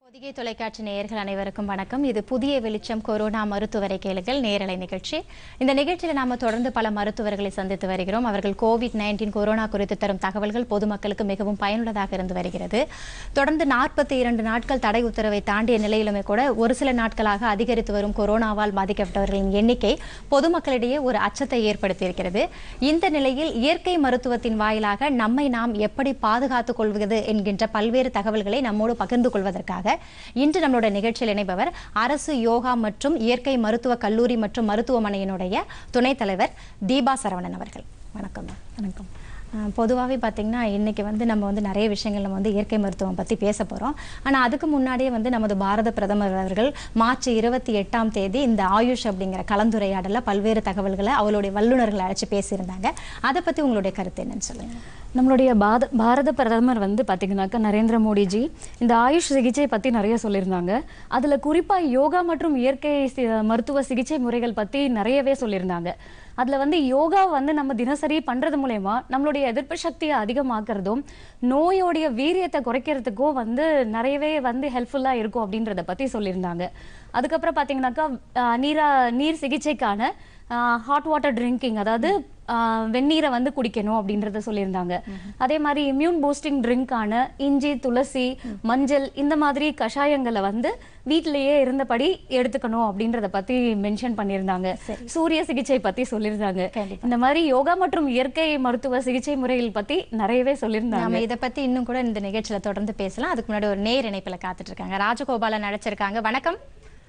பொதிகை தொலைக்காட்சி நேயர்கள் அனைவருக்கும் வணக்கம். இது புதிய வெளிச்சம் கொரோனா மருத்துவரை கேளுங்கள் நேரலை நிகழ்ச்சி. இந்த நிகழ்ச்சியில் நாம தொடர்ந்து பல மருத்துவர்களை சந்தித்து வருகிறோம். அவர்கள் கோவிட்-19 கொரோனா குறித்து தரும் தகவல்கள் பொதுமக்களுக்கு மிகவும் பயனுள்ளதாக இருந்து வருகிறது. தொடர்ந்து 42 நாட்கள் தடை உத்தரவை தாண்டிய நிலையிலுமே கூட ஒரு சில நாட்களாக அதிகரித்து வரும் கொரோனாவால் பாதிக்கப்பட்டவர்களின் எண்ணிக்கை பொதுமக்களிடையே ஒரு அச்சத்தை ஏற்படுத்தியிருக்கிறது. இந்த நிலையில் இயற்கை மருத்துவத்தின் வாயிலாக நம்மை நாம் எப்படி பாதுகாத்துக் கொள்வது என்கின்ற பல்வேறு தகவல்களை நம்மோடு பகிர்ந்து கொள்வதற்காக இன்று நம்மளோட நிகழ்ச்சியில் இணைபவர் அரசு யோகா மற்றும் இயற்கை மருத்துவ கல்லூரி மற்றும் மருத்துவமனையினுடைய துணைத் தலைவர் தீபா சரவணன் அவர்கள். வணக்கம். வணக்கம். பொதுவாகவே பார்த்தீங்கன்னா இன்னைக்கு நம்ம நிறைய விஷயங்கள் நம்ம இயற்கை மருத்துவம் பற்றி பேச போகிறோம். ஆனால் அதுக்கு முன்னாடியே நமது பாரத பிரதமர் அவர்கள் மார்ச் 28ஆம் தேதி இந்த ஆயுஷ் அப்படிங்கிற கலந்துரையாடல பல்வேறு தகவல்களை அவளுடைய வல்லுநர்களை அழைச்சி பேசியிருந்தாங்க. அதை பற்றி உங்களுடைய கருத்து என்னன்னு சொல்லுங்கள். நம்மளுடைய பாரத பிரதமர் பார்த்தீங்கன்னாக்கா நரேந்திர மோடிஜி இந்த ஆயுஷ் சிகிச்சை பற்றி நிறைய சொல்லியிருந்தாங்க. அதில் குறிப்பாக யோகா மற்றும் இயற்கை மருத்துவ சிகிச்சை முறைகள் பற்றி நிறையவே சொல்லியிருந்தாங்க. அதில் யோகா நம்ம தினசரி பண்ணுறது மூலயமா நம்மளுடைய எதிர்ப்பு சக்தியை அதிகமாக்குறதும் நோயோடைய வீரியத்தை குறைக்கிறதுக்கும் நிறையவே ஹெல்ப்ஃபுல்லாக இருக்கும் அப்படின்றத பற்றி சொல்லியிருந்தாங்க. அதுக்கப்புறம் பார்த்தீங்கன்னாக்கா நீர் சிகிச்சைக்கான ஹாட் வாட்டர் ட்ரிங்கிங், அதாவது வெந்நீரை குடிக்கணும் அப்படின்றத சொல்லியிருந்தாங்க. அதே மாதிரி இம்யூன் பூஸ்டிங் ட்ரிங்கான இஞ்சி, துளசி, மஞ்சள் இந்த மாதிரி கஷாயங்களை வீட்டிலேயே இருந்தபடி எடுத்துக்கணும் அப்படின்றத பத்தி மென்ஷன் பண்ணியிருந்தாங்க. சூரிய சிகிச்சை பத்தி சொல்லியிருந்தாங்க. இந்த மாதிரி யோகா மற்றும் இயற்கை மருத்துவ சிகிச்சை முறைகள் பத்தி நிறையவே சொல்லியிருந்தாங்க. இதை பத்தி இன்னும் கூட இந்த நிகழ்ச்சியில தொடர்ந்து பேசலாம். அதுக்கு முன்னாடி ஒரு நேர் இணைப்புல காத்துட்டு இருக்காங்க. ராஜகோபாலன் அழைச்சிருக்காங்க. வணக்கம்.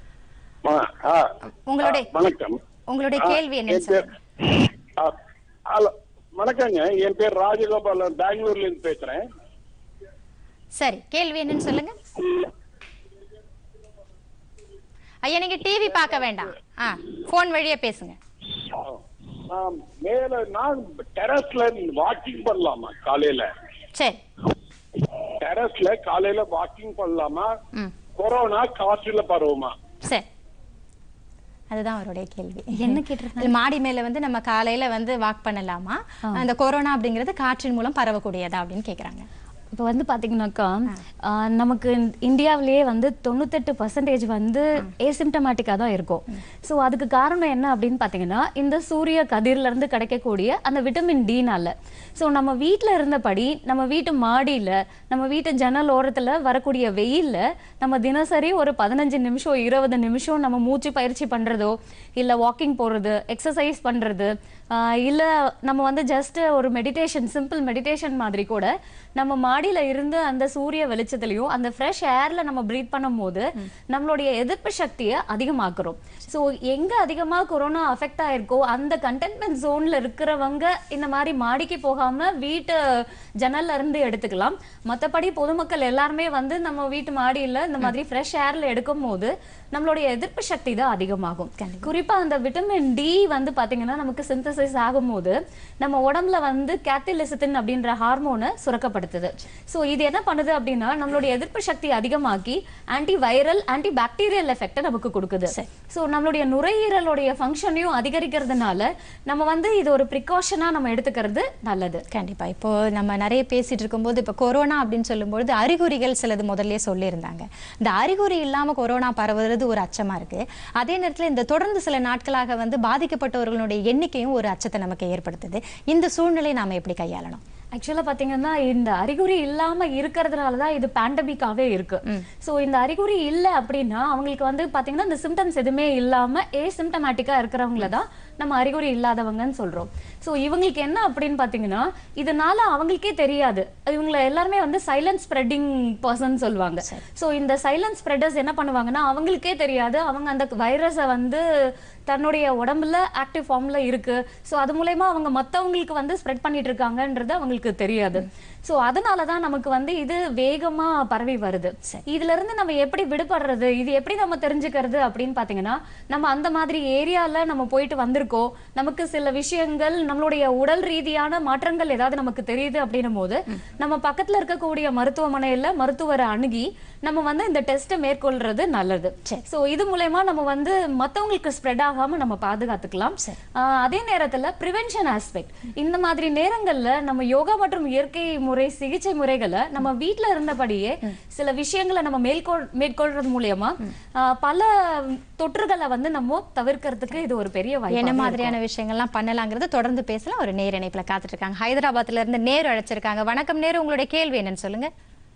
உங்களுடைய கேள்வி என்ன? வணக்கங்க, என் பேர் ராஜகோபாலன், பெங்களூர்ல இருந்து பேசுறேன். சரி, கேள்வி என்னன்னு சொல்லுங்க. ஐயா, நீங்க டிவி பார்க்க வேண்டாம், போன் வழியா பேசுங்க. மேல நான் டெரஸ்ல வாக்கிங் பண்ணலாமா காலையில? சரி, டெரஸ்ல காலையில வாக்கிங் பண்ணலாமா? கொரோனா காற்றுல பரவுமா? சரி, அதுதான் அவருடைய கேள்வி. என்ன கேட்டிருக்காங்க? மாடி மேல நம்ம காலையில வாக் பண்ணலாமா, அந்த கொரோனா அப்படிங்கிறது காற்றின் மூலம் பரவக்கூடியதா அப்படின்னு கேக்குறாங்க. இப்போ பார்த்தீங்கன்னாக்கா நமக்கு இந்தியாவிலேயே 98% ஏசிம்டமேட்டிக்காக தான் இருக்கும். ஸோ அதுக்கு காரணம் என்ன அப்படின்னு பார்த்தீங்கன்னா இந்த சூரிய கதிர்லேருந்து கிடைக்கக்கூடிய அந்த விட்டமின் டினால. ஸோ நம்ம வீட்டில் இருந்தபடி நம்ம வீட்டு மாடியில் நம்ம வீட்டு ஜன்னல் ஓரத்தில் வரக்கூடிய வெயிலில் நம்ம தினசரி ஒரு 15 நிமிஷம் 20 நிமிஷம் நம்ம மூச்சு பயிற்சி பண்ணுறதோ இல்லை வாக்கிங் போகிறது, எக்ஸசைஸ் பண்ணுறது, இல்லை நம்ம ஜஸ்ட் ஒரு மெடிடேஷன், சிம்பிள் மெடிடேஷன் மாதிரி கூட நம்ம மாடியில இருந்து அந்த சூரிய வெளிச்சத்திலையும் அந்த ஃப்ரெஷ் ஏர்ல நம்ம பிரீத் பண்ணும்போது நம்மளுடைய எதிர்ப்பு சக்தியை அதிகமாக்குறோம். ஸோ எங்க அதிகமா கொரோனா அஃபெக்ட் ஆயிருக்கோ அந்த கண்டெய்ன்மெண்ட் ஜோன்ல இருக்கிறவங்க இந்த மாதிரி மாடிக்கு போகாம வீட்டு ஜன்னல்ல இருந்து எடுத்துக்கலாம். மற்றபடி பொதுமக்கள் எல்லாருமே நம்ம வீட்டு மாடியில இந்த மாதிரி ஃப்ரெஷ் ஏர்ல எடுக்கும் போது நம்மளுடைய எதிர்ப்பு சக்தி தான் அதிகமாகும். குறிப்பா அந்த விட்டமின் டி பாத்தீங்கன்னா நமக்கு சிந்தசிஸ் ஆகும்போது நம்ம உடம்புல கேத்தலிசிட்டின் அப்படின்ற ஹார்மோனை சுரக்கப்படுத்துது. ஸோ இது என்ன பண்ணுது அப்படின்னா நம்மளுடைய எதிர்ப்பு சக்தி அதிகமாக்கி anti viral, anti bacterial effect நமக்கு கொடுக்குது. ஸோ நம்மளுடைய நுரையீரலுடைய ஃபங்க்ஷனையும் அதிகரிக்கிறதுனால நம்ம இது ஒரு ப்ரிகாஷனா நம்ம எடுத்துக்கிறது நல்லது. கண்டிப்பா. இப்போ நம்ம நிறைய பேசிட்டு இருக்கும்போது இப்போ கொரோனா அப்படின்னு சொல்லும்போது அறிகுறிகள் சிலது முதல்ல சொல்லியிருந்தாங்க. இந்த அறிகுறி இல்லாம கொரோனா பரவுறது ஒரு அச்சமா இருக்கு. அதே நேரத்தில் இந்த தொடர்ந்து சில நாட்களாக பாதிக்கப்பட்டவர்களுடைய எண்ணிக்கையும் ஒரு அச்சத்தை நமக்கு ஏற்படுத்துது. இந்த சூழ்நிலை நாம எப்படி கையாளணும்? ஆக்சுவலா பாத்தீங்கன்னா இந்த அறிகுறி இல்லாம இருக்கிறதுனாலதான் இது பேண்டமிக்காவே இருக்கு. சோ இந்த அறிகுறி இல்லை அப்படின்னா அவங்களுக்கு பாத்தீங்கன்னா இந்த சிம்டம்ஸ் எதுவுமே இல்லாம ஏசிம்டமேட்டிக்கா இருக்கிறவங்களதான் நம்ம அறிகுறி இல்லாதவங்கன்னு சொல்றோம். சோ இவங்களுக்கு என்ன அப்படின்னு பாத்தீங்கன்னா இதனால அவங்களுக்கே தெரியாது. இவங்களை எல்லாருமே சைலண்ட் ஸ்ப்ரெட்டிங் பர்சன் சொல்லுவாங்க. சோ இந்த சைலண்ட் ஸ்ப்ரெடர்ஸ் என்ன பண்ணுவாங்கன்னா அவங்களுக்கே தெரியாது அவங்க அந்த வைரஸை தன்னுடைய உடம்புல ஆக்டிவ் ஃபார்ம்ல இருக்கு. ஸோ அது மூலயமா அவங்க மற்றவங்களுக்கு ஸ்ப்ரெட் பண்ணிட்டு இருக்காங்கன்றது அவங்களுக்கு தெரியாது. ஸோ அதனாலதான் நமக்கு இது வேகமா பரவி வருது. இதுல இருந்து நம்ம எப்படி விடுபடுறது, இது எப்படி நம்ம தெரிஞ்சுக்கிறது அப்படின்னு பாத்தீங்கன்னா நம்ம அந்த மாதிரி ஏரியால நம்ம போயிட்டு வந்திருக்கோம், நமக்கு சில விஷயங்கள் நம்மளுடைய உடல் ரீதியான மாற்றங்கள் ஏதாவது நமக்கு தெரியுது அப்படின்னும் போது நம்ம பக்கத்துல இருக்கக்கூடிய மருத்துவமனையில மருத்துவரை அணுகி நம்ம இந்த டெஸ்ட்டை மேற்கொள்றது நல்லது. ஸோ இது மூலயமா நம்ம மற்றவங்களுக்கு ஸ்ப்ரெட் ஆக ஆகாம நம்ம பாதுகாத்துக்கலாம். அதே நேரத்துல பிரிவென்ஷன் ஆஸ்பெக்ட், இந்த மாதிரி நேரங்கள்ல நம்ம யோகா மற்றும் இயற்கை முறை சிகிச்சை முறைகளை நம்ம வீட்ல இருந்தபடியே சில விஷயங்களை நம்ம மேற்கொள்றது மூலியமா பல தொற்றுகளை வந்து நம்ம தவிர்க்கிறதுக்கு இது ஒரு பெரிய வாய்ப்பு. என்ன மாதிரியான விஷயங்கள்லாம் பண்ணலாங்கிறது தொடர்ந்து பேசலாம். ஒரு நேர் இணைப்புல காத்துட்டு இருக்காங்க. ஹைதராபாத்ல இருந்து நேரு அழைச்சிருக்காங்க. வணக்கம் நேரு, உங்களுடைய கேள்வி என்னன்னு சொல்லுங்க.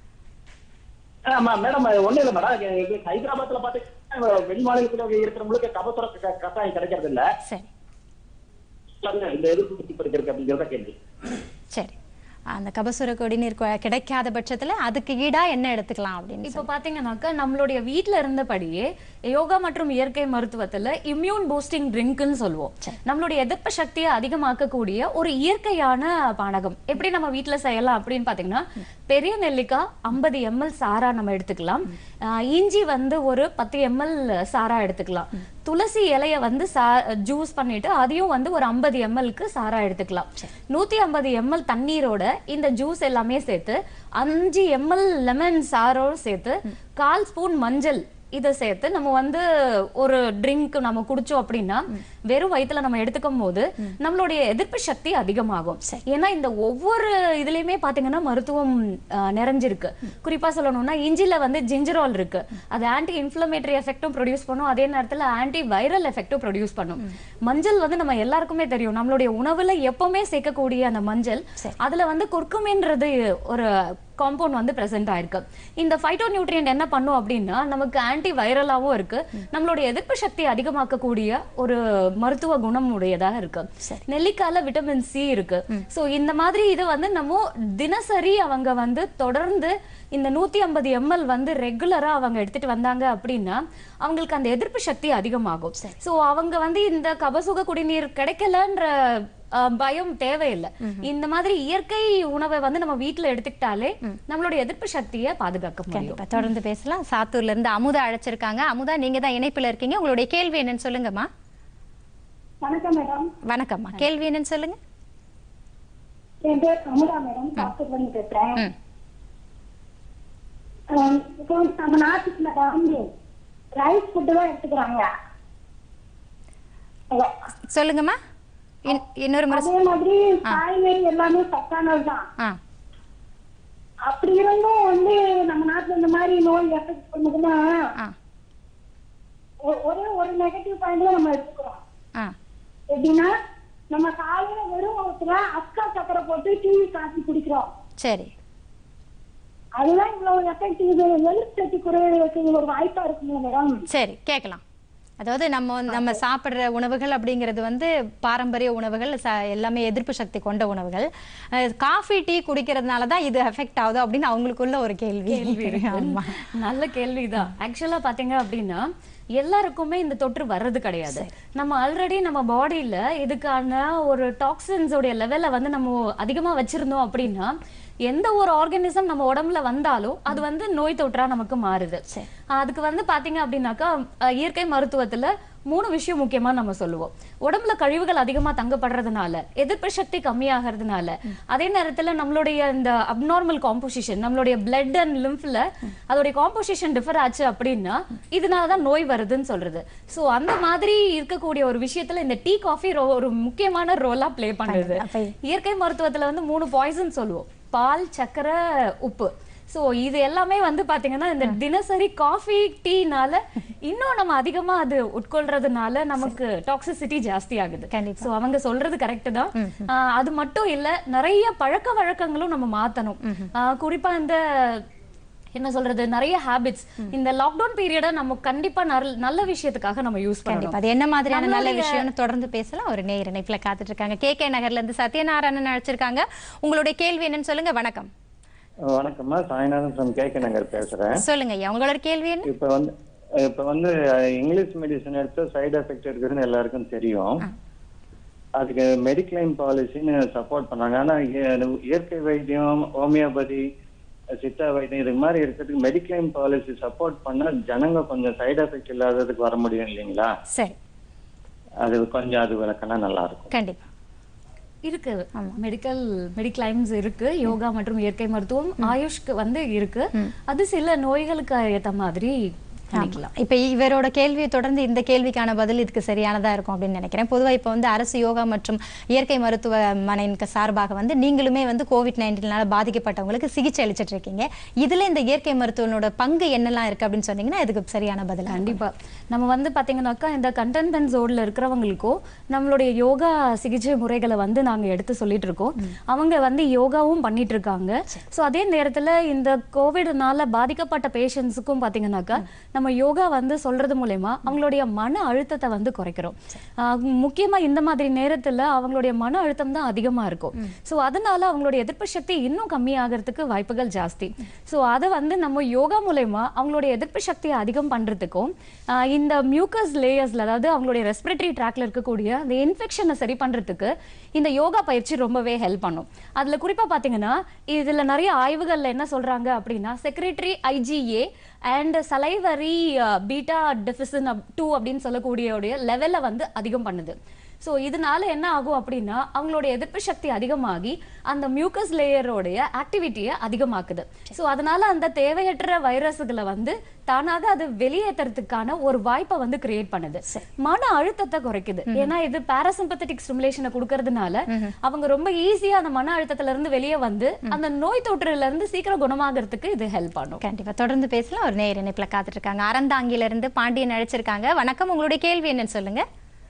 மேடம் ஒண்ணு இல்ல மேடம், ஹைதராபாத்ல பாத்தீங்கன்னா வெளி மாநிலத்துல இருக்கிறவங்களுக்கு கபசுர கஷாயம் கிடைக்கிறது இல்ல. சரி, இந்த எதிர்ப்பு சக்தி இருக்கு அப்படிங்கிறத கேள்வி. சரி, அந்த கபசுர குடிநீர் கிடைக்காத பட்சத்துல அதுக்கு ஈடா என்ன எடுத்துக்கலாம் அப்படின்னு இப்ப பாத்தீங்கன்னாக்கா நம்மளுடைய வீட்ல இருந்தபடியே யோகா மற்றும் இயற்கை மருத்துவத்துல இம்யூன் பூஸ்டிங் ட்ரிங்க்னு சொல்லுவோம். நம்மளுடைய எதிர்ப்பு சக்தியை அதிகமாக்கக்கூடிய ஒரு இயற்கையான பானகம் எப்படி நம்ம வீட்டுல செய்யலாம் அப்படின்னு பாத்தீங்கன்னா, பெரிய நெல்லிக்காய் 50 ml சாரா நம்ம எடுத்துக்கலாம். இஞ்சி வந்து ஒரு 10 ml சாரா எடுத்துக்கலாம். துளசி இலைய வந்து ஜூஸ் பண்ணிட்டு அதையும் வந்து ஒரு 50 ml சாரா எடுத்துக்கலாம். 150 ml தண்ணீரோட இந்த ஜூஸ் எல்லாமே சேர்த்து 5 ml லெமன் சாரோட சேர்த்து 1/4 ஸ்பூன் மஞ்சள் இதை சேர்த்து நம்ம வந்து ஒரு ட்ரிங்க் நம்ம குடிச்சோம் அப்படின்னா வெறும் வயிற்றுல நம்ம எடுத்துக்கும் போது நம்மளுடைய எதிர்ப்பு சக்தி அதிகமாகும். ஏன்னா இந்த ஒவ்வொரு இதுலயுமே பாத்தீங்கன்னா மருத்துவம் நிறைஞ்சிருக்கு. குறிப்பா சொல்லணும்னா இஞ்சில வந்து ஜிஞ்சரால் இருக்கு, அது ஆன்டி இன்ஃப்ளமேட்டரி எஃபெக்டும் ப்ரொடியூஸ் பண்ணும், அதே நேரத்துல ஆன்டி வைரல் எஃபெக்டும் ப்ரொடியூஸ் பண்ணும். மஞ்சள் வந்து நம்ம எல்லாருக்குமே தெரியும், நம்மளுடைய உணவுல எப்பவுமே சேர்க்கக்கூடிய அந்த மஞ்சள், அதுல வந்து குர்குமின்றது ஒரு காம்பவுண்ட் வந்து பிரசன்ட் ஆயிருக்கு. இந்த ஃபைட்டோ நியூட்ரியன்ட் என்ன பண்ணும் அப்படின்னா நமக்கு ஆன்டி வைரலாவும் இருக்கு, நம்மளுடைய எதிர்ப்பு சக்தி அதிகமாக்கக்கூடிய ஒரு மருத்துவ குணம் உடையதாக இருக்கு. நெல்லிக்காயில விட்டமின் சி இருக்கு. சோ இந்த மாதிரி இது வந்து நம்ம தினசரி அவங்க வந்து தொடர்ந்து இந்த 150 ml வந்து ரெகுலரா அவங்க எடுத்துட்டு வந்தாங்க அப்படின்னா அவங்களுக்கு அந்த எதிர்ப்பு சக்தி அதிகமாகும். சோ அவங்க வந்து இந்த கபசுக குடிநீர் கிடைக்கலன்ற பயம் தேவையில்லை. இந்த மாதிரி இயற்கை உணவை வந்து நம்ம வீட்டுல எடுத்துக்கிட்டாலே நம்மளுடைய எதிர்ப்பு சக்தியை பாதுகாக்க முடியும். தொடர்ந்து பேசலாம். சாத்தூர்ல இருந்து அமுதா அழைச்சிருக்காங்க. அமுதா, நீங்க தான் இணைப்புல இருக்கீங்க. உங்களுடைய கேள்வி என்னன்னு சொல்லுங்கம்மா. வணக்கம் மேடம். வணக்கம்மா, கேள்வி என்னன்னு சொல்லுங்க. என் பேர் அமுதா மேடம், சாத்தூர்ல இருந்து பேசுறேன். இப்போ நம்ம நாட்டுக்கு மேடம் ரைஸ் ஃபுட் தான் எடுத்துக்கிறாங்க. சொல்லுங்கம்மா, இன்னொரு முறை. அதே மாதிரி காய்கறி எல்லாமே சத்தானது தான். அப்படி இருந்தும் வந்து நம்ம நாட்டுல இந்த மாதிரி நோய் எஃபெக்ட் பண்ணுதுன்னா ஒரே ஒரு நெகட்டிவ் பாயிண்ட் தான் நம்ம எடுத்துக்கிறோம். எப்படின்னா நம்ம காலையில வெறும் வகுத்துல அக்கா சக்கரை போட்டு டீ காஃபி குடிக்கிறோம். சரி, அதுதான் இவ்வளவு எஃபெக்ட். இது எதிர்ப்பு சக்தி குறைவதற்கு ஒரு வாய்ப்பா இருக்குங்க மேடம். சரி, கேட்கலாம். அதாவது நம்ம சாப்பிடுற உணவுகள் அப்படிங்கிறது வந்து பாரம்பரிய உணவுகள், எல்லாமே எதிர்ப்பு சக்தி கொண்ட உணவுகள். காஃபி டீ குடிக்கிறதுனால தான் இது எஃபெக்ட் ஆகுது அப்படின்னு அவங்களுக்குள்ள ஒரு கேள்வி. நல்ல கேள்விதான். ஆக்சுவலா பாத்தீங்க அப்படின்னா எல்லாருக்குமே இந்த தொற்று வர்றது கிடையாது. நம்ம ஆல்ரெடி நம்ம பாடியில இதுக்கான ஒரு டாக்ஸின்ஸோட லெவலை வந்து நம்ம அதிகமா வச்சிருந்தோம் அப்படின்னா எந்த ஒரு ஆர்கானிசம் நம்ம உடம்புல வந்தாலும் அது வந்து நோய் தொற்றா நமக்கு மாறுது. அதுக்கு வந்து பாத்தீங்க அப்படின்னாக்கா இயற்கை மருத்துவத்துல 3 விஷயம் முக்கியமா நம்ம சொல்லுவோம். உடம்புல கழிவுகள் அதிகமா தங்கப்படுறதுனால, எதிர்ப்பு சக்தி கம்மியாகிறதுனால, அதே நேரத்துல நம்மளுடைய இந்த அப்நார்மல் காம்போசிஷன், நம்மளுடைய பிளட் அண்ட் லிம்ஃப்ல அதோடைய காம்போசிஷன் டிஃபர் ஆச்சு அப்படின்னா இதனாலதான் நோய் வருதுன்னு சொல்றது. சோ அந்த மாதிரி இருக்கக்கூடிய ஒரு விஷயத்துல இந்த டீ காஃபி ஒரு முக்கியமான ரோலா பிளே பண்ணுது. இயற்கை மருத்துவத்துல வந்து 3 பாய்சன் சொல்லுவோம்: பால், சர்க்கரை, உப்பு. சோ இது எல்லாமே வந்து பாத்தீங்கன்னா இந்த தினசரி காஃபி டீனால இன்னும் நம்ம அதிகமா அது உட்கொள்றதுனால நமக்கு டாக்ஸிசிட்டி ஜாஸ்தி ஆகுது. சோ அவங்க சொல்றது கரெக்ட் தான். அது மட்டும் இல்ல, நிறைய பழக்க வழக்கங்களும் நம்ம மாத்தணும். குறிப்பா இந்த என்ன சொல்றது, நிறைய ஹாபிட்ஸ் இந்த லாக்டவுன் பீரியட நம்ம கண்டிப்பா நல்ல விஷயத்துக்காக நம்ம யூஸ் பண்ணணும். அது என்ன மாதிரியான நல்ல விஷயம்னு தொடர்ந்து பேசலாம். ஒரு நேர் இணைப்புல காத்துட்டு இருக்காங்க. கே நகர்ல இருந்து சத்யநாராயணன் அழைச்சிருக்காங்க. உங்களுடைய கேள்வி என்னன்னு சொல்லுங்க. வணக்கம். வணக்கம்மா, சாய்நாதன் ஃப்ரம் கே நகர் பேசுறேன். சொல்லுங்க ஐயா, உங்களோட கேள்வி என்ன? இப்ப வந்து இங்கிலீஷ் மெடிசன் எடுத்து சைடு எஃபெக்ட் இருக்குதுன்னு எல்லாருக்கும் தெரியும். அதுக்கு மெடிக்ளைம் பாலிசின்னு சப்போர்ட் பண்ணாங்க. ஆனா இயற்கை வைத்தியம், ஹோமியோபதி, சித்தா வைத்தியம் இது மாதிரி இருக்கிறதுக்கு மெடிக்ளைம் பாலிசி சப்போர்ட் பண்ணா ஜனங்க கொஞ்சம் சைடு எஃபெக்ட் இல்லாததுக்கு வர முடியும் இல்லைங்களா? சரி, அது கொஞ்சம் அது விளக்கனா நல்லா இருக்கும். கண்டிப்பா இருக்கு. மெடிக்ளைம்ஸ் இருக்கு. யோகா மற்றும் இயற்கை மருத்துவம், ஆயுஷ்க்கு வந்து இருக்கு. அது சில நோய்களுக்கு ஏத்த மாதிரி பண்ணிக்கலாம். இப்ப இவரோட கேள்வியை தொடர்ந்து இந்த கேள்விக்கான பதில் இதுக்கு சரியானதா இருக்கும் அப்படின்னு நினைக்கிறேன். பொதுவா இப்ப வந்து அரசு யோகா மற்றும் இயற்கை மருத்துவமனையின் சார்பாக வந்து நீங்களுமே வந்து COVID-19 பாதிக்கப்பட்டவங்களுக்கு சிகிச்சை அளிச்சிட்டு இருக்கீங்க. இதுல இந்த இயற்கை மருத்துவனோட பங்கு என்னெல்லாம் இருக்கு அப்படின்னு சொன்னீங்கன்னா இதுக்கு சரியான பதில். கண்டிப்பா நம்ம வந்து பாத்தீங்கன்னாக்கா இந்த கண்டெய்ன்மெண்ட் ஜோன்ல இருக்கிறவங்களுக்கும் நம்மளுடைய யோகா சிகிச்சை முறைகளை வந்து நாங்க எடுத்து சொல்லிட்டு இருக்கோம். அவங்க வந்து யோகாவும் பண்ணிட்டு இருக்காங்க. ஸோ அதே நேரத்துல இந்த கோவிட்னால பாதிக்கப்பட்ட பேஷண்ட்ஸுக்கும் பாத்தீங்கன்னாக்கா நம்ம யோகா வந்து சொல்றது மூலமா அவங்களுடைய மன அழுத்தத்தை வந்து குறைக்கிறோம். முக்கியமா இந்த மாதிரி நேரத்துல அவங்களுடைய மன அழுத்தம் தான் அதிகமா இருக்கும். ஸோ அதனால அவங்களுடைய எதிர்ப்பு சக்தி இன்னும் கம்மியாகிறதுக்கு வாய்ப்புகள் ஜாஸ்தி. ஸோ அதை வந்து நம்ம யோகா மூலமா அவங்களுடைய எதிர்ப்பு சக்தியை அதிகம் பண்றதுக்கும் இந்த மியூக்கஸ் லேயர்ஸ்ல அதாவது அவங்களுடைய ரெஸ்பிரேட்டரி ட்ராக்ல இருக்கக்கூடிய அந்த இன்ஃபெக்ஷனை சரி பண்றதுக்கு இந்த யோகா பயிற்சி ரொம்பவே ஹெல்ப் பண்ணும். அதுல குறிப்பா பாத்தீங்கன்னா இதுல நிறைய ஆய்வுகள்ல என்ன சொல்றாங்க அப்படின்னா secretory IgA and salivary beta defensin 2 அப்படின்னு சொல்லக்கூடிய லெவல்ல வந்து அதிகம் பண்ணுது. ஸோ இதனால என்ன ஆகும் அப்படின்னா அவங்களுடைய எதிர்ப்பு சக்தி அதிகமாகி அந்த மியூக்கஸ் லேயரோடைய ஆக்டிவிட்டியை அதிகமாக்குது. ஸோ அதனால அந்த தேவையற்ற வைரஸ்களை வந்து தானாக அது வெளியேற்றுறதுக்கான ஒரு வாய்ப்பை வந்து கிரியேட் பண்ணுது. மன அழுத்தத்தை குறைக்குது. ஏன்னா இது பாராசிம்பத்தட்டிக் ஸ்டிமுலேஷனை கொடுக்கறதுனால அவங்க ரொம்ப ஈஸியா அந்த மன அழுத்தத்துல இருந்து வெளியே வந்து அந்த நோய் தொற்றுல இருந்து சீக்கிரம் குணமாகறதுக்கு இது ஹெல்ப் பண்ணும். கண்டிப்பா தொடர்ந்து பேசலாம். ஒரு நேர் இணைப்புல காத்துட்டு இருக்காங்க. அறந்தாங்கில இருந்து பாண்டியன் அழைச்சிருக்காங்க. வணக்கம், உங்களுடைய கேள்வி என்னன்னு சொல்லுங்க.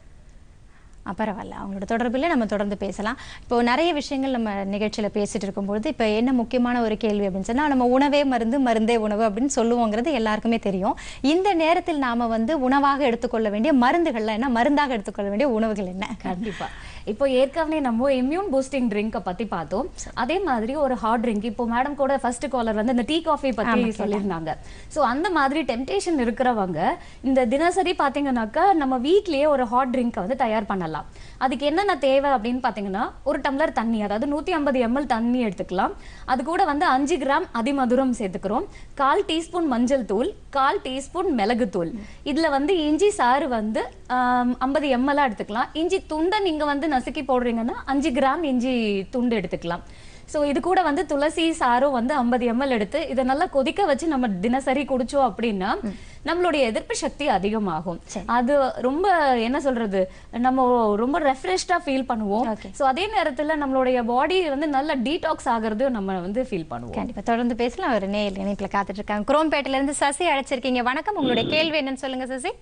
பரவாயில்ல, அவங்களோட தொடர்பில் நம்ம தொடர்ந்து பேசலாம். இப்போ நிறைய விஷயங்கள் நம்ம நிகழ்ச்சியில் பேசிட்டு இருக்கும்பொழுது இப்போ என்ன முக்கியமான ஒரு கேள்வி அப்படின்னு சொன்னால் நம்ம உணவே மருந்து மருந்தே உணவு அப்படின்னு சொல்லுவோங்கிறது எல்லாருக்குமே தெரியும். இந்த நேரத்தில் நாம வந்து உணவாக எடுத்துக்கொள்ள வேண்டிய மருந்துகள்லாம் என்ன, மருந்தாக எடுத்துக்கொள்ள வேண்டிய உணவுகள் என்ன? கண்டிப்பா இப்போ ஏற்கனவே நம்ம இம்யூன் பூஸ்டிங் ட்ரிங்கை பத்தி பார்த்தோம். அதே மாதிரி ஒரு ஹாட் ட்ரிங்க் இப்போ மேடம் கூட ஃபர்ஸ்ட் காலர் வந்து இந்த டீ காஃபி பத்தி சொல்லியிருந்தாங்க. ஸோ அந்த மாதிரி டெம்டேஷன் இருக்கிறவங்க இந்த தினசரி பார்த்தீங்கன்னாக்கா நம்ம வீட்லயே ஒரு ஹாட் ட்ரிங்கை வந்து தயார் பண்ணலாம். அதுக்கு என்னென்ன தேவை அப்படின்னு பார்த்தீங்கன்னா ஒரு டம்ளர் தண்ணி, அதாவது 150 ml தண்ணி எடுத்துக்கலாம். அது கூட வந்து 5 கிராம் அதிமதுரம் சேர்த்துக்கிறோம். 1/4 டீஸ்பூன் மஞ்சள் தூள், 1/4 டீஸ்பூன் மிளகு தூள். இதுல வந்து இஞ்சி சாறு வந்து 50 ml எடுத்துக்கலாம். இஞ்சி துண்டை நீங்க வந்து நசுக்கி போடுறீங்கன்னா 5 கிராம் இஞ்சி துண்டு எடுத்துக்கலாம். ஸோ இது கூட வந்து துளசி சாரும் வந்து 50 ml எடுத்து இதை நல்லா கொதிக்க வச்சு நம்ம தினசரி குடிச்சோம் அப்படின்னா நம்மளுடைய எதிர்ப்பு சக்தி அதிகமாகும். அது ரொம்ப என்ன சொல்றது, நம்ம ரொம்ப ரெஃப்ரெஷ்டா ஃபீல் பண்ணுவோம். ஸோ அதே நேரத்துல நம்மளுடைய பாடி வந்து நல்ல டீடாக்ஸ் ஆகிறது நம்ம வந்து ஃபீல் பண்ணுவோம். கண்டிப்பா தொடர்ந்து பேசலாம். ஒரு நேர் இணைப்புல காத்துட்டு இருக்காங்க. குரோம்பேட்டையில இருந்து சசி அழைச்சிருக்கீங்க. வணக்கம், உங்களுடைய கேள்வி என்னன்னு சொல்லுங்க சசி.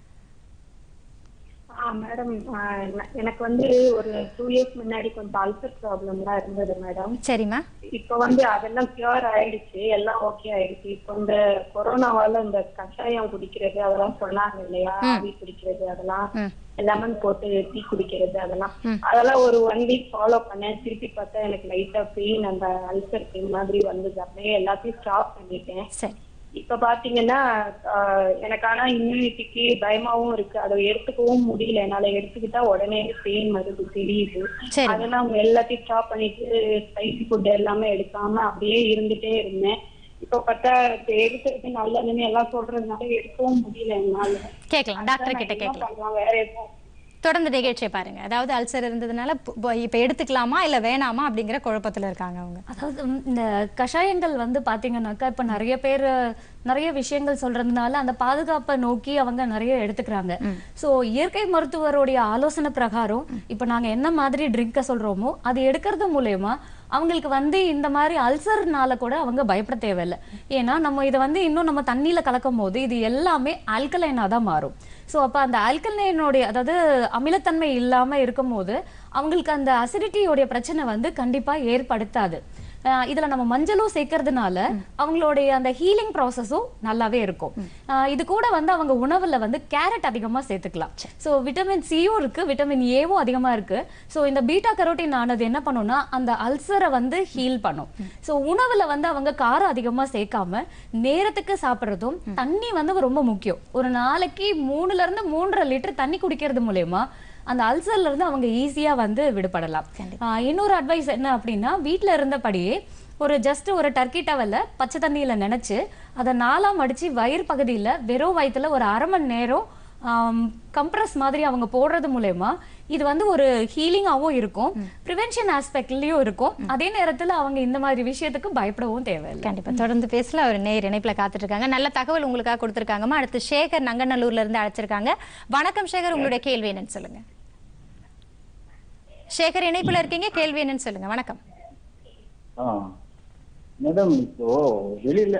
மேடம், எனக்கு வந்து ஒரு 2 years முன்னாடி கொஞ்சம் அல்சர் ப்ராப்ளம்லாம் இருந்தது மேடம். சரிம்மா. இப்போ வந்து அதெல்லாம் கியூர் ஆயிடுச்சு, எல்லாம் ஓகே ஆயிடுச்சு. இப்போ இந்த கொரோனாவால இந்த கஷாயம் குடிக்கிறது அதெல்லாம் சொன்னாங்க இல்லையா, ஆவி குடிக்கிறது அதெல்லாம், லெமன் போட்டு டீ குடிக்கிறது அதெல்லாம் ஒரு 1 week ஃபாலோ பண்ணேன். திருப்பி பார்த்தா எனக்கு லைட்டா பெயின், அந்த அல்சர் பெயின் மாதிரி வந்தது. அப்படியே எல்லாத்தையும் ஸ்டாப் பண்ணிட்டேன். இப்ப பாத்தீங்கன்னா எனக்கு ஆனா இம்யூனிட்டிக்கு பயமாவும் இருக்கு, அதை எடுத்துக்கவும் முடியல என்னால. எடுத்துக்கிட்டா உடனே பெயின் வருது, தெரியுது. அதெல்லாம் எல்லாத்தையும் ஸ்டாப் பண்ணிட்டு ஸ்பைசி ஃபுட் எல்லாமே எடுக்காம அப்படியே இருந்துட்டே இருந்தேன். இப்ப பார்த்தா எடுத்துருக்கு நல்லதுன்னு எல்லாம் சொல்றதுனால எடுக்கவும் முடியல என்னால. கேட்கலாம், டாக்டர் கிட்ட கேட்கலாம். வேற எதுவும் தொடர்ந்து நிகழ்ச்சியை பாருங்க. அதாவது அல்சர் இருந்ததுனால இப்ப எடுத்துக்கலாமா இல்ல வேணாமா அப்படிங்கிற குழப்பத்துல இருக்காங்க அவங்க. அதாவது இந்த கஷாயங்கள் வந்து பாத்தீங்கன்னாக்கா இப்ப நிறைய பேர் நிறைய விஷயங்கள் சொல்றதுனால அந்த பாதுகாப்பை நோக்கி அவங்க நிறைய எடுத்துக்கிறாங்க. சோ இயற்கை மருத்துவருடைய ஆலோசனை பிரகாரம் இப்ப நாங்க என்ன மாதிரி ட்ரிங்க சொல்றோமோ அது எடுக்கிறது மூலமா அவங்களுக்கு வந்து இந்த மாதிரி அல்சர்னால கூட அவங்க பயப்பட தேவையில்லை. ஏன்னா நம்ம இதை வந்து இன்னும் நம்ம தண்ணியில கலக்கும் போது இது எல்லாமே ஆல்கலைனா தான் மாறும். ஸோ அப்போ அந்த ஆல்கலைனுடைய அதாவது அமிலத்தன்மை இல்லாம இருக்கும் போது அவங்களுக்கு அந்த அசிடிட்டியோடைய பிரச்சனை வந்து கண்டிப்பா ஏற்படுத்தாது. இதுல நம்ம மஞ்சளும் சேர்க்கறதுனால அவங்களுடைய அந்த ஹீலிங் ப்ராசஸும் நல்லாவே இருக்கும். இது கூட வந்து அவங்க உணவுல வந்து கேரட் அதிகமா சேர்த்துக்கலாம். ஸோ விட்டமின் சியும் இருக்கு, விட்டமின் ஏவும் அதிகமா இருக்கு. ஸோ இந்த பீட்டா கரோட்டின் ஆனது என்ன பண்ணும்னா அந்த அல்சரை வந்து ஹீல் பண்ணும். ஸோ உணவுல வந்து அவங்க காரம் அதிகமா சேர்க்காம நேரத்துக்கு சாப்பிட்றதும், தண்ணி வந்து ரொம்ப முக்கியம். ஒரு நாளைக்கு 3 to 3.5 லிட்டர் தண்ணி குடிக்கிறது மூலயமா அந்த அல்சர்ல இருந்து அவங்க ஈஸியா வந்து விடுபடலாம். இன்னொரு அட்வைஸ் என்ன அப்படின்னா, வீட்டுல இருந்தபடியே ஜஸ்ட் ஒரு டர்க்கி டவல்ல பச்சை தண்ணியில நினைச்சு அதை 4ஆ மடிச்சு வயிறு பகுதியில வெறும் வயிற்றுல ஒரு 1/2 மணி நேரம் கம்ப்ரஸ் மாதிரி அவங்க போடுறது மூலயமா இது வந்து ஒரு ஹீலிங்காகவும் இருக்கும், ப்ரிவென்ஷன் ஆஸ்பெக்ட்லயும் இருக்கும். அதே நேரத்துல அவங்க இந்த மாதிரி விஷயத்துக்கு பயப்படவும் தேவையில்லை. கண்டிப்பா தொடர்ந்து பேசல. ஒரு நேர் இணைப்புல காத்துட்டு இருக்காங்க. நல்ல தகவல் உங்களுக்காக கொடுத்திருக்காங்கம்மா. அடுத்து சேகர் நங்கநல்லூர்ல இருந்து அழைச்சிருக்காங்க. வணக்கம் சேகர், உங்களுடைய கேள்வி என்னன்னு சொல்லுங்க. சேகர் இணைப்புல இருக்கீங்க, கேள்வி என்னன்னு சொல்லுங்க. வணக்கம். மேடம், இப்போ வெளியில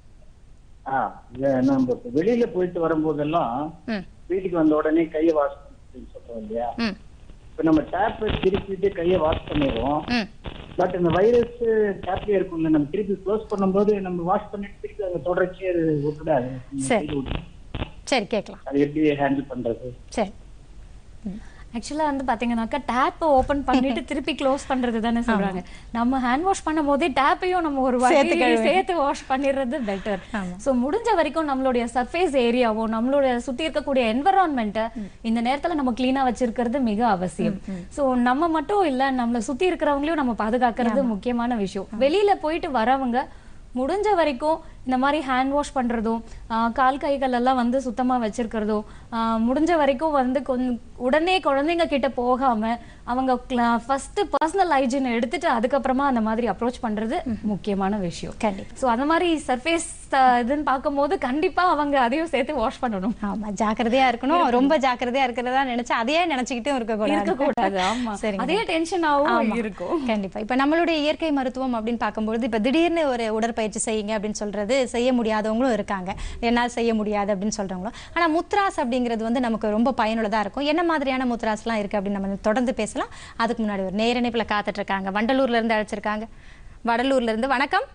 நம்ம வெளியில போயிட்டு வரும்போதெல்லாம் வீட்டுக்கு வந்த உடனே கையை வாஷ் சொல்றோம் இல்லையா? இப்ப நம்ம டேப் திருப்பிட்டு கையை வாஷ் பண்ணிடுவோம். பட் இந்த வைரஸ் டேப்லயே இருக்கும்ல, நம்ம திருப்பி க்ளோஸ் பண்ணும்போது நம்ம வாஷ் பண்ணிட்டு திருப்பி அந்த தொடர்ச்சி அது விட்டுடாது. சரி கேட்கலாம். அது எப்படி ஹேண்டில் பண்றது? சரி, ஆக்சுவலா வந்து பாத்தீங்கன்னாக்கா டேப் ஓபன் பண்ணிட்டு திருப்பி க்ளோஸ் பண்றது தானே சொல்றாங்க. நம்ம ஹேண்ட் வாஷ் பண்ணும் போதே டேப்பையும் நம்ம ஒரு சேர்த்து வாஷ் பண்ணிடுறது பெட்டர். சோ முடிஞ்ச வரைக்கும் நம்மளுடைய சர்ஃபேஸ் ஏரியாவோ நம்மளுடைய சுத்தி இருக்கக்கூடிய என்விரான்மெண்ட்டை இந்த நேரத்துல நம்ம கிளீனா வச்சிருக்கிறது மிக அவசியம். சோ நம்ம மட்டும் இல்ல, நம்மள சுத்தி இருக்கிறவங்களையும் நம்ம பாதுகாக்கிறது முக்கியமான விஷயம். வெளியில போயிட்டு வரவங்க முடிஞ்ச வரைக்கும் இந்த மாதிரி ஹேண்ட் வாஷ் பண்றதும் கால் கைகள் எல்லாம் வந்து சுத்தமா வச்சிருக்கிறதும் முடிஞ்ச வரைக்கும் வந்து உடனே குழந்தைங்க கிட்ட போகாம அவங்க ஃபர்ஸ்ட் பர்சனல் ஹைஜீன் எடுத்துட்டு அதுக்கப்புறமா அந்த மாதிரி அப்ரோச் பண்றது முக்கியமான விஷயம். கண்டிப்பா. ஸோ அந்த மாதிரி சர்ஃபேஸ் இதுன்னு பார்க்கும்போது கண்டிப்பா அவங்க அதையும் சேர்த்து வாஷ் பண்ணணும். ஆமா, ஜாக்கிரதையா இருக்கணும். ரொம்ப ஜாக்கிரதையா இருக்கிறதா நினைச்சு அதையே நினைச்சுக்கிட்டே இருக்கக்கூடாது. ஆமா, அதே டென்ஷனாகவும் இருக்கும். கண்டிப்பா. இப்ப நம்மளுடைய இயற்கை மருத்துவம் அப்படின்னு பார்க்கும்போது இப்ப திடீர்னு ஒரு உடற்பயிற்சி செய்யுங்க அப்படின்னு சொல்றது செய்ய முடியாதவங்களும் இருக்காங்க, என்னால் செய்ய முடியாது அப்படின்னு சொல்றவங்களும். ஆனா முத்ராஸ் அப்படிங்கிறது வந்து நமக்கு ரொம்ப பயனுள்ளதா இருக்கும். என்ன மாதிரியான முத்ராஸ்லாம் இருக்கு அப்படின்னு நம்ம தொடர்ந்து பேசலாம். அதுக்கு முன்னாடி ஒரு நேர இணைப்புல காத்துட்டு இருக்காங்க. வண்டலூர்ல இருந்து அழைச்சிருக்காங்க. வடலூர்ல இருந்து வணக்கம்,